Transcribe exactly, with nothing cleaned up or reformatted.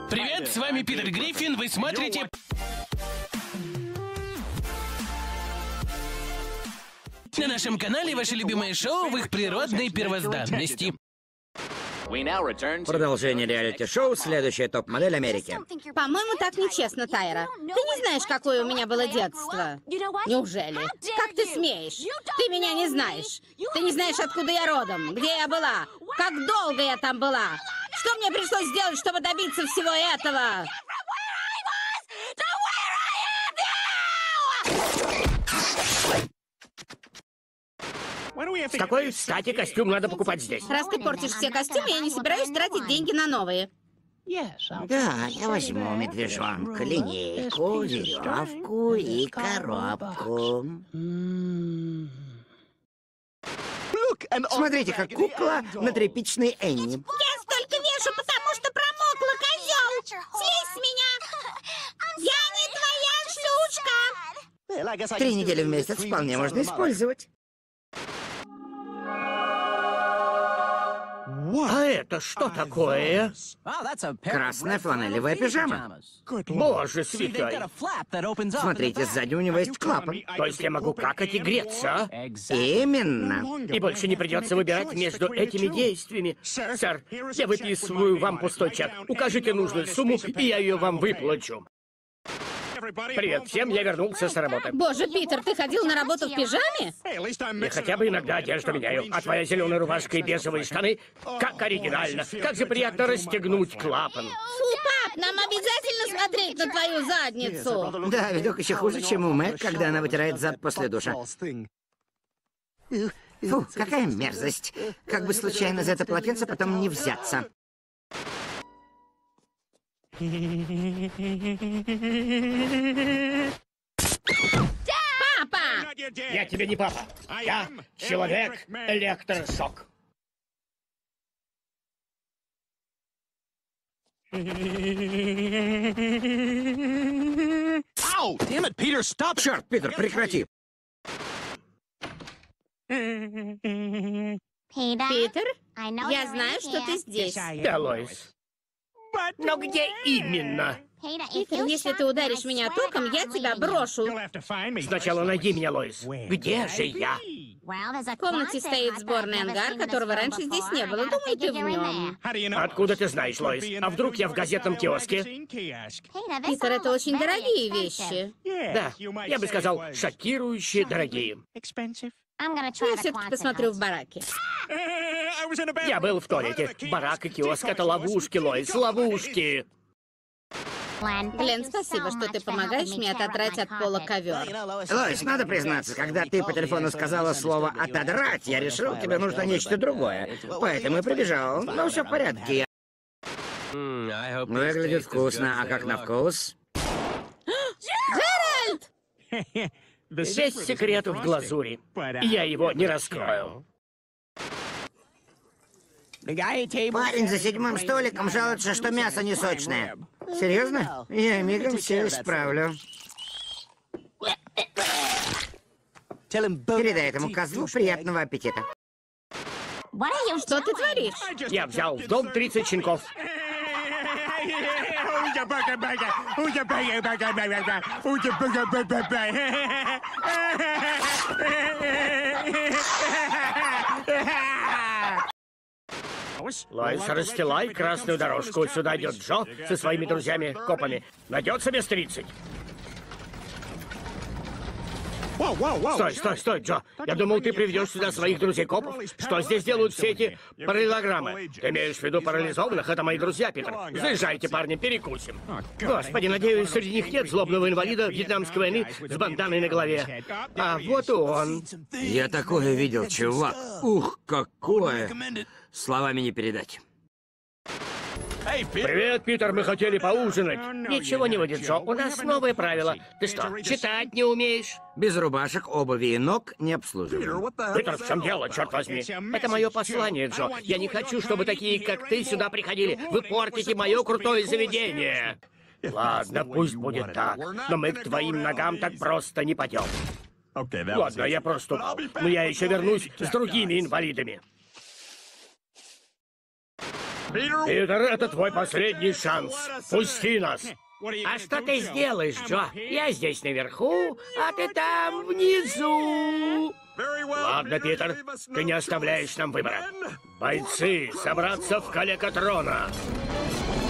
Привет, с вами Питер Гриффин, вы смотрите... На нашем канале ваше любимое шоу в их природной первозданности. Продолжение реалити-шоу «Следующая топ-модель Америки». По-моему, так нечестно, Тайра. Ты не знаешь, какое у меня было детство. Неужели? Как ты смеешь? Ты меня не знаешь. Ты не знаешь, откуда я родом, где я была, как долго я там была. Что мне пришлось сделать, чтобы добиться всего этого? С какой стати костюм надо покупать здесь? Раз ты портишь все костюмы, я не собираюсь тратить деньги на новые. Да, я возьму медвежонка, линейку, веревку и коробку. Смотрите, как кукла на тряпичной Энни. Я столько вешу, потому что промокла, козел! Слезь с меня! Я не твоя шлюшка! Три недели в месяц вполне можно использовать. А это что такое? Красная фланелевая пижама. Боже святой. Смотрите, сзади у него есть клапан. То есть я могу какать и греться, а? Именно. И больше не придется выбирать между этими действиями. Сэр, я выписываю вам пустой чек. Укажите нужную сумму, и я ее вам выплачу. Привет всем, я вернулся с работы. Боже, Питер, ты ходил на работу в пижаме? Я хотя бы иногда одежду меняю. А твоя зеленая рубашка и бежевые штаны? Как оригинально. Как же приятно расстегнуть клапан. Фу, пап, нам обязательно смотреть на твою задницу. Да, видок еще хуже, чем у Мэг, когда она вытирает зад после душа. Фу, какая мерзость. Как бы случайно за это полотенце потом не взяться. Папа! Я тебе не папа. Я человек-электрошок. Черт, Питер, прекрати. Питер, я знаю, что ты здесь. Да, Лоис. Но где именно? Питер, если ты ударишь меня током, я тебя брошу. Сначала найди меня, Лоис. Где же я? В комнате стоит сборный ангар, которого раньше здесь не было. Думаю, ты в нем. Откуда ты знаешь, Лоис? А вдруг я в газетном киоске? Питер, это очень дорогие вещи. Да, я бы сказал, шокирующие дорогие. Я все-таки посмотрю в бараке. Я был в туалете. Барак и киоск — это ловушки, Лоис, ловушки. Глен, спасибо, что ты помогаешь мне отодрать от пола ковер. Лоис, надо признаться, когда ты по телефону сказала слово «отодрать», я решил, тебе нужно нечто другое. Поэтому и прибежал. Но все в порядке. Выглядит вкусно. А как на вкус? Джеральд! Весь секрет в глазури. Я его не раскрою. Парень за седьмым столиком жалуется, что мясо не сочное. Серьезно? Я мигом все исправлю. Передай этому козлу приятного аппетита. Что ты творишь? Я взял в дом тридцать щенков. Лоис, расстилай красную дорожку. Сюда идет Джо со своими друзьями-копами. Найдется без тридцать. Стой, стой, стой, Джо. Я думал, ты приведешь сюда своих друзей-копов. Что здесь делают все эти параллелограммы? Ты имеешь в виду парализованных? Это мои друзья, Питер. Заезжайте, парни, перекусим. Господи, надеюсь, среди них нет злобного инвалида Вьетнамской войны с банданой на голове. А вот и он. Я такое видел, чувак. Ух, какое. Словами не передать. Привет, Питер, мы хотели поужинать. Ничего не выйдет, Джо. У нас новые правила. Ты что, читать не умеешь? Без рубашек, обуви и ног не обслуживаем. Питер, в чем дело, черт возьми? Это мое послание, Джо. Я не хочу, чтобы такие, как ты, сюда приходили. Вы портите мое крутое заведение. Ладно, пусть будет так. Но мы к твоим ногам так просто не пойдем. Ладно, я просто... Но я еще вернусь с другими инвалидами. Питер, это твой последний шанс. Пусти нас. А что ты сделаешь, Джо? Я здесь наверху, а ты там внизу. Ладно, Питер, ты не оставляешь нам выбора. Бойцы, собраться в Каликатрона.